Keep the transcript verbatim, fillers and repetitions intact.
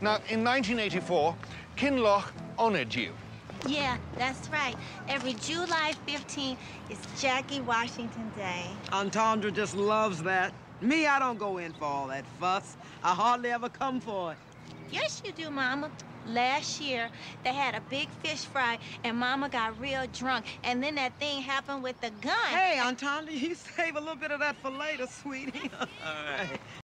Now, in nineteen eighty-four, Kinloch honored you. Yeah, that's right. Every July fifteenth is Jackie Washington Day. Entendre just loves that. Me, I don't go in for all that fuss. I hardly ever come for it. Yes, you do, Mama. Last year, they had a big fish fry, and Mama got real drunk, and then that thing happened with the gun. Hey, Entendre, you save a little bit of that for later, sweetie. All right.